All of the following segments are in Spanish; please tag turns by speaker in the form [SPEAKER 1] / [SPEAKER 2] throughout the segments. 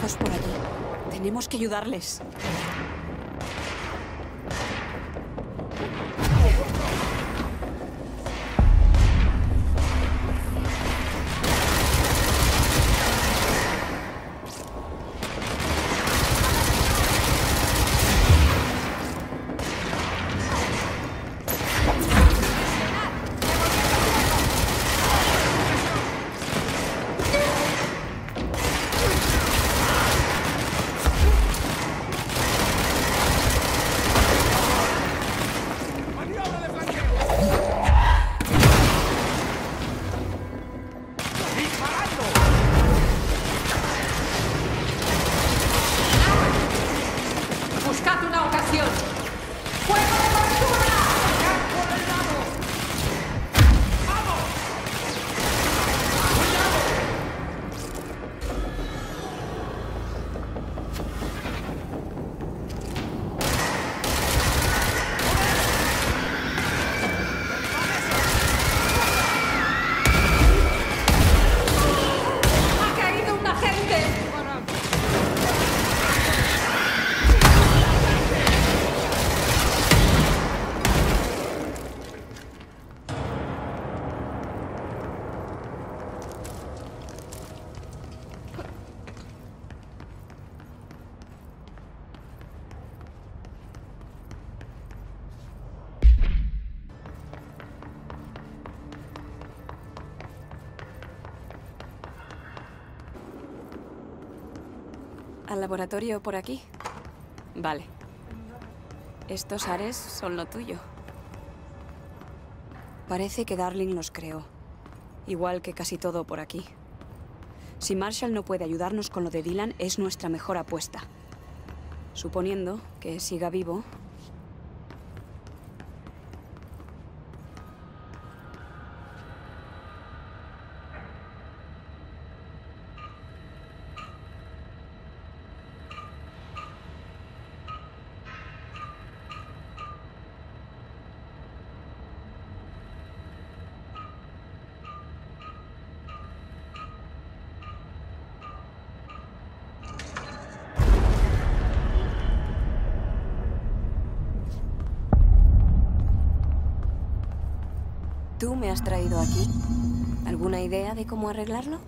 [SPEAKER 1] todos por allí. Tenemos que ayudarles.
[SPEAKER 2] ¡Buscad una ocasión! ¡Fuego de costura! ¡Cargad por el lado! ¡Vamos! ¡Cuidado! ¡Ha caído un agente!
[SPEAKER 1] ¿Al laboratorio por aquí? Vale. Estos Ares son lo tuyo. Parece que Darling los creó. Igual que casi todo por aquí. Si Marshall no puede ayudarnos con lo de Dylan, es nuestra mejor apuesta. Suponiendo que siga vivo. ¿Tú me has traído aquí? ¿Alguna idea de cómo arreglarlo?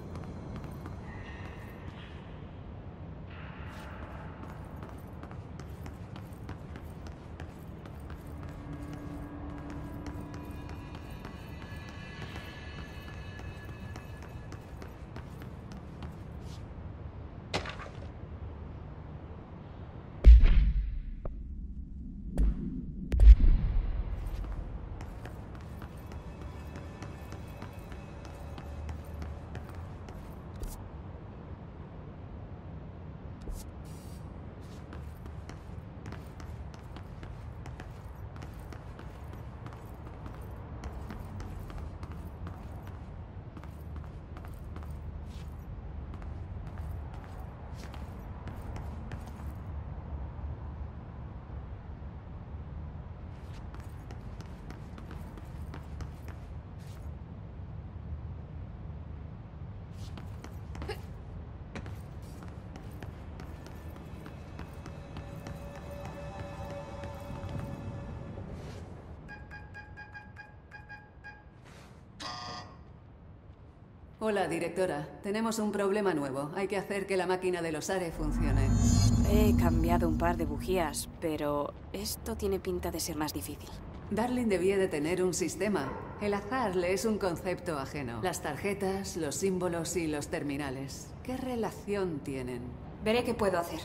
[SPEAKER 3] Hola, directora. Tenemos un problema nuevo. Hay que hacer que la máquina de los Ares funcione.
[SPEAKER 1] He cambiado un par de bujías, pero esto tiene pinta de ser más difícil.
[SPEAKER 3] Darling debía de tener un sistema. El azar le es un concepto ajeno. Las tarjetas, los símbolos y los terminales. ¿Qué relación tienen?
[SPEAKER 1] Veré qué puedo hacer.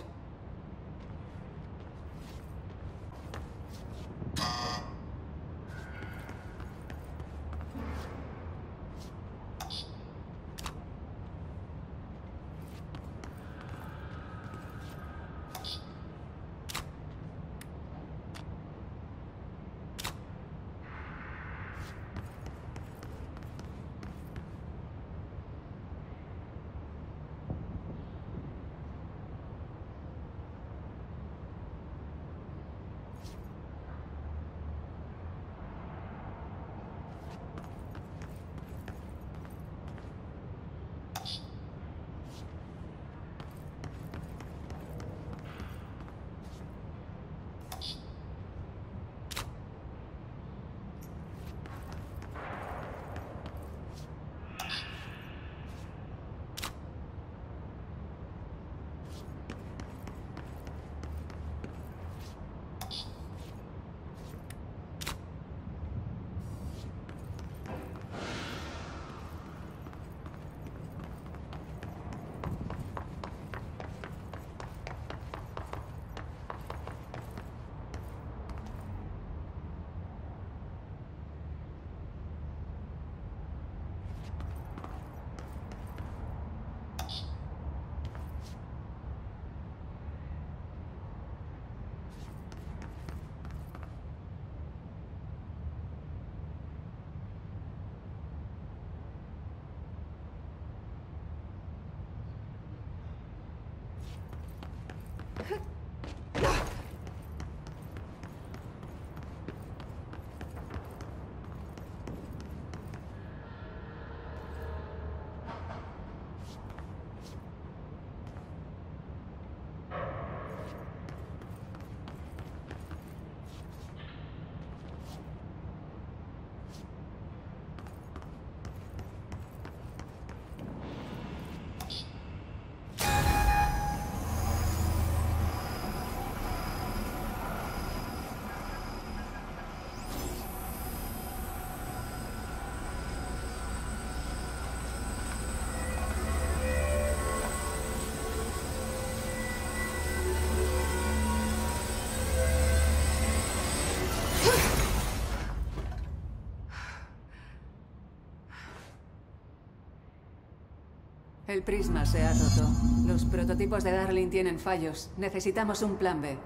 [SPEAKER 3] El prisma se ha roto. Los prototipos de Darling tienen fallos. Necesitamos un plan B.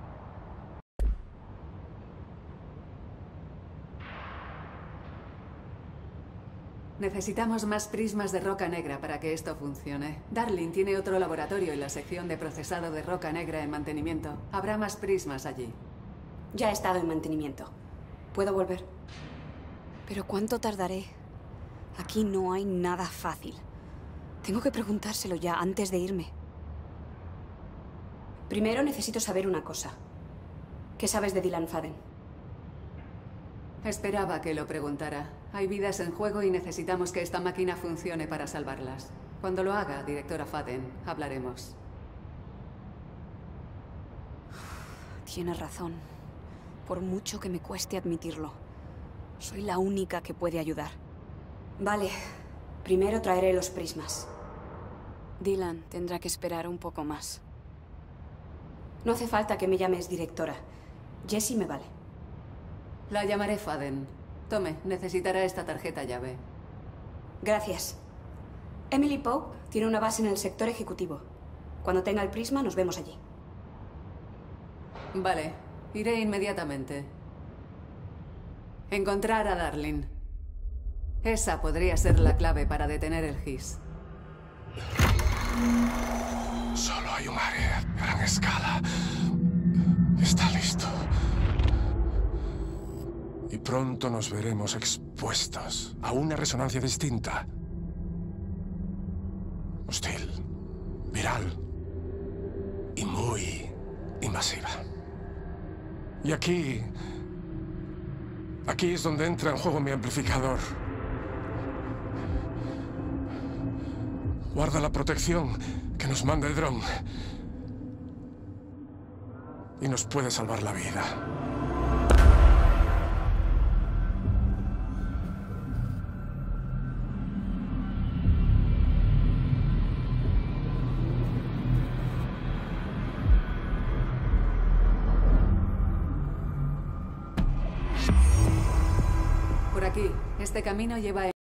[SPEAKER 3] Necesitamos más prismas de roca negra para que esto funcione. Darling tiene otro laboratorio en la sección de procesado de roca negra en mantenimiento. Habrá más prismas allí.
[SPEAKER 1] Ya he estado en mantenimiento. ¿Puedo volver? ¿Pero cuánto tardaré? Aquí no hay nada fácil. Tengo que preguntárselo ya antes de irme. Primero necesito saber una cosa. ¿Qué sabes de Dylan Faden?
[SPEAKER 3] Esperaba que lo preguntara. Hay vidas en juego y necesitamos que esta máquina funcione para salvarlas. Cuando lo haga, directora Faden, hablaremos.
[SPEAKER 1] Tienes razón. Por mucho que me cueste admitirlo. Soy la única que puede ayudar. Vale. Primero traeré los prismas. Dylan tendrá que esperar un poco más. No hace falta que me llames directora. Jessie me vale.
[SPEAKER 3] La llamaré Faden. Tome, necesitará esta tarjeta llave.
[SPEAKER 1] Gracias. Emily Pope tiene una base en el sector ejecutivo. Cuando tenga el prisma, nos vemos allí.
[SPEAKER 3] Vale, iré inmediatamente. Encontrar a Darling. Esa podría ser la clave para detener el GIS.
[SPEAKER 4] Solo hay un área a gran escala. Está listo. Y pronto nos veremos expuestos a una resonancia distinta. Hostil, viral y muy invasiva. Y aquí es donde entra en juego mi amplificador. Guarda la protección que nos manda el dron. Y nos puede salvar la vida.
[SPEAKER 3] Por aquí. Este camino lleva